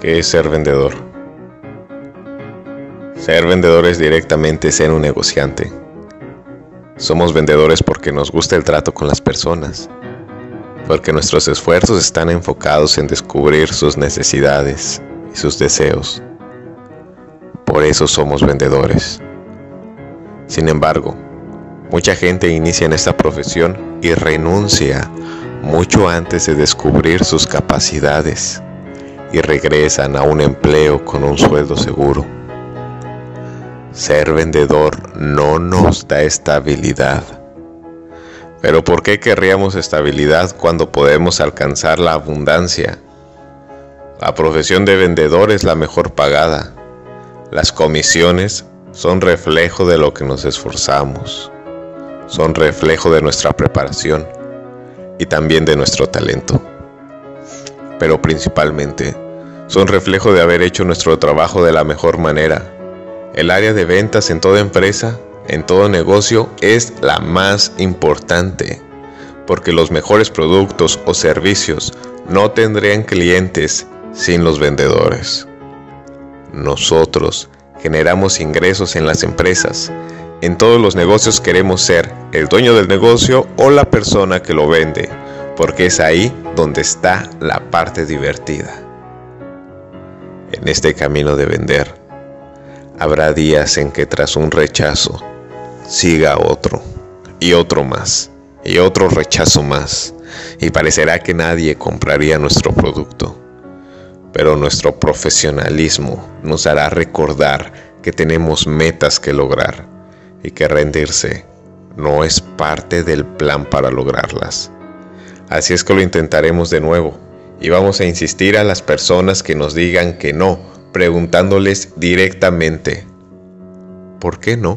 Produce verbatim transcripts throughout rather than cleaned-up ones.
¿Qué es ser vendedor? Ser vendedor es directamente ser un negociante. Somos vendedores porque nos gusta el trato con las personas, porque nuestros esfuerzos están enfocados en descubrir sus necesidades y sus deseos. Por eso somos vendedores. Sin embargo, mucha gente inicia en esta profesión y renuncia mucho antes de descubrir sus capacidades y regresan a un empleo con un sueldo seguro. Ser vendedor no nos da estabilidad. Pero ¿por qué querríamos estabilidad cuando podemos alcanzar la abundancia? La profesión de vendedor es la mejor pagada. Las comisiones son reflejo de lo que nos esforzamos. Son reflejo de nuestra preparación y también de nuestro talento. Pero principalmente, son reflejo de haber hecho nuestro trabajo de la mejor manera. El área de ventas en toda empresa, en todo negocio, es la más importante, porque los mejores productos o servicios no tendrían clientes sin los vendedores. Nosotros generamos ingresos en las empresas. En todos los negocios queremos ser el dueño del negocio o la persona que lo vende, porque es ahí donde está la parte divertida. En este camino de vender, habrá días en que tras un rechazo siga otro, y otro más, y otro rechazo más, y parecerá que nadie compraría nuestro producto. Pero nuestro profesionalismo nos hará recordar que tenemos metas que lograr, y que rendirse no es parte del plan para lograrlas. Así es que lo intentaremos de nuevo, y vamos a insistir a las personas que nos digan que no, preguntándoles directamente, ¿por qué no?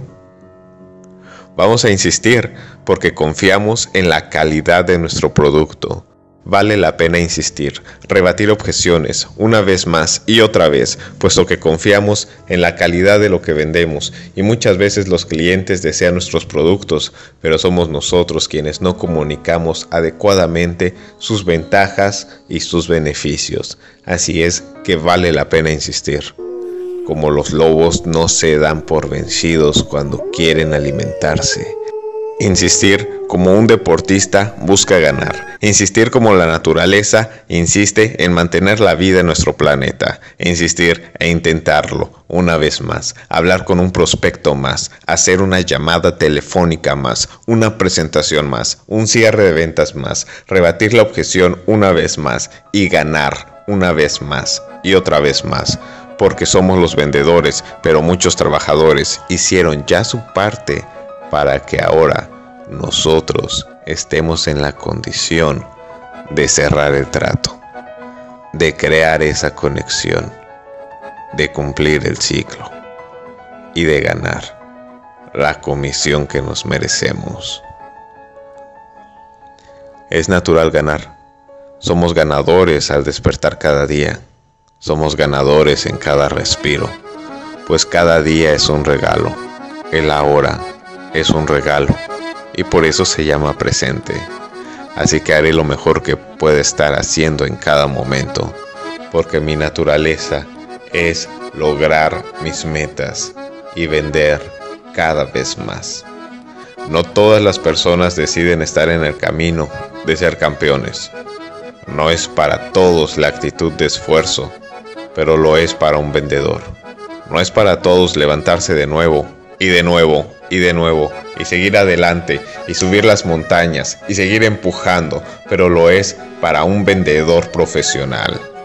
Vamos a insistir porque confiamos en la calidad de nuestro producto. Vale la pena insistir, rebatir objeciones una vez más y otra vez, puesto que confiamos en la calidad de lo que vendemos y muchas veces los clientes desean nuestros productos, pero somos nosotros quienes no comunicamos adecuadamente sus ventajas y sus beneficios. Así es que vale la pena insistir. Como los lobos no se dan por vencidos cuando quieren alimentarse. Insistir como un deportista busca ganar. Insistir como la naturaleza insiste en mantener la vida en nuestro planeta. Insistir e intentarlo una vez más. Hablar con un prospecto más. Hacer una llamada telefónica más. Una presentación más. Un cierre de ventas más. Rebatir la objeción una vez más. Y ganar una vez más. Y otra vez más. Porque somos los vendedores, pero muchos trabajadores hicieron ya su parte para que ahora nosotros estemos en la condición de cerrar el trato, de crear esa conexión, de cumplir el ciclo y de ganar la comisión que nos merecemos. Es natural ganar. Somos ganadores al despertar cada día. Somos ganadores en cada respiro, pues cada día es un regalo. El ahora es un regalo y por eso se llama presente. Así que haré lo mejor que pueda estar haciendo en cada momento, porque mi naturaleza es lograr mis metas y vender cada vez más. No todas las personas deciden estar en el camino de ser campeones. No es para todos la actitud de esfuerzo, pero lo es para un vendedor. No es para todos levantarse de nuevo, y de nuevo, y de nuevo, y seguir adelante, y subir las montañas, y seguir empujando, pero lo es para un vendedor profesional.